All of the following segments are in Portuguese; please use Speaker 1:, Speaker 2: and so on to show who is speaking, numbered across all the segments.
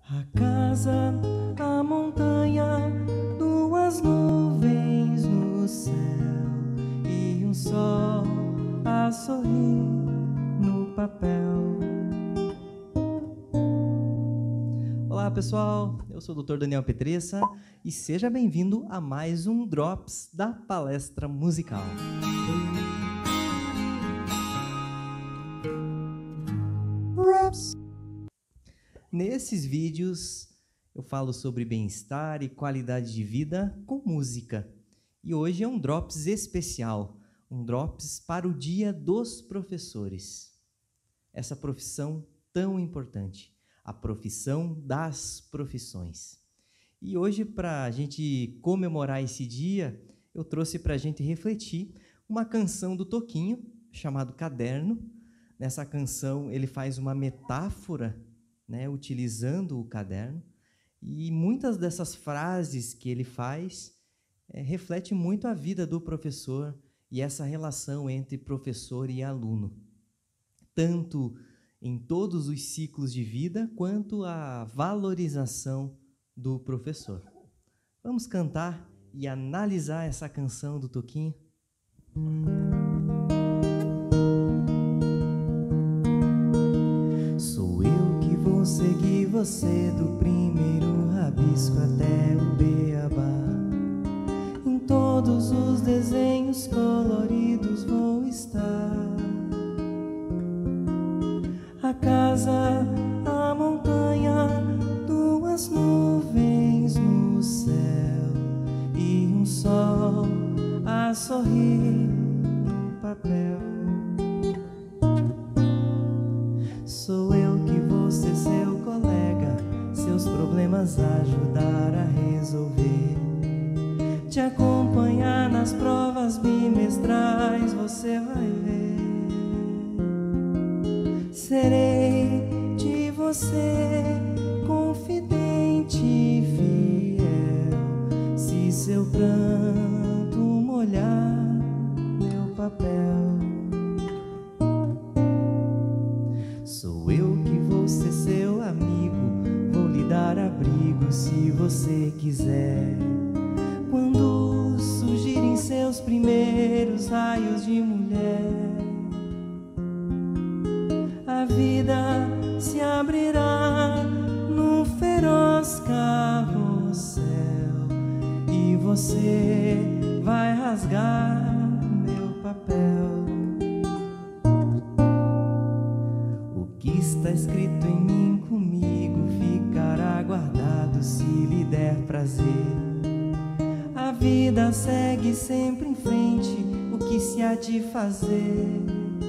Speaker 1: A casa, a montanha, duas nuvens no céu e um sol a sorrir no papel. Olá pessoal, eu sou o Dr. Daniel Petressa e seja bem-vindo a mais um Drops da Palestra Musical. Nesses vídeos eu falo sobre bem-estar e qualidade de vida com música. E hoje é um Drops especial, um Drops para o Dia dos Professores. Essa profissão tão importante, a profissão das profissões. E hoje, para a gente comemorar esse dia, eu trouxe para a gente refletir uma canção do Toquinho, chamado Caderno. Nessa canção ele faz uma metáfora, utilizando o caderno, e muitas dessas frases que ele faz refletem muito a vida do professor e essa relação entre professor e aluno, tanto em todos os ciclos de vida, quanto a valorização do professor. Vamos cantar e analisar essa canção do Toquinho? Sou eu que vou seguir você do primeiro rabisco até o beabá. Em todos os desenhos coloridos vou estar. A casa, a montanha, duas nuvens no céu e um sol a sorrir no papel. Sou eu que vou ser seu colega, seus problemas ajudar a resolver, te acompanhar nas provas bimestrais, você vai ver. Serei de você confidente e fiel, se seu pranto molhar meu papel. Sou eu que vou ser seu amigo, vou lhe dar abrigo se você quiser. Quando surgirem seus primeiros raios de mulher, a vida se abrirá num feroz carrossel e você vai rasgar meu papel. O que está escrito em mim comigo ficará guardado se lhe der prazer. A vida segue sempre em frente, o que se há de fazer?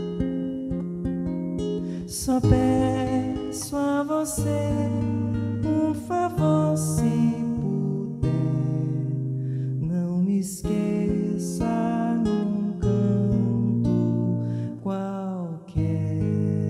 Speaker 1: Só peço a você um favor, se puder, não me esqueça num canto qualquer.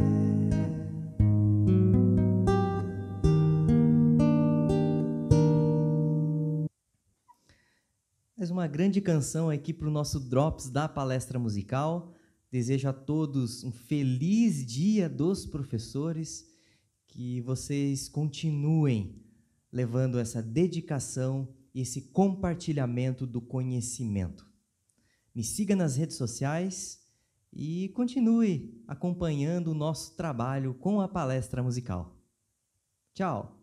Speaker 1: Mais uma grande canção aqui para o nosso Drops da Palestra Musical. Desejo a todos um feliz Dia dos Professores, que vocês continuem levando essa dedicação e esse compartilhamento do conhecimento. Me siga nas redes sociais e continue acompanhando o nosso trabalho com a Palestra Musical. Tchau!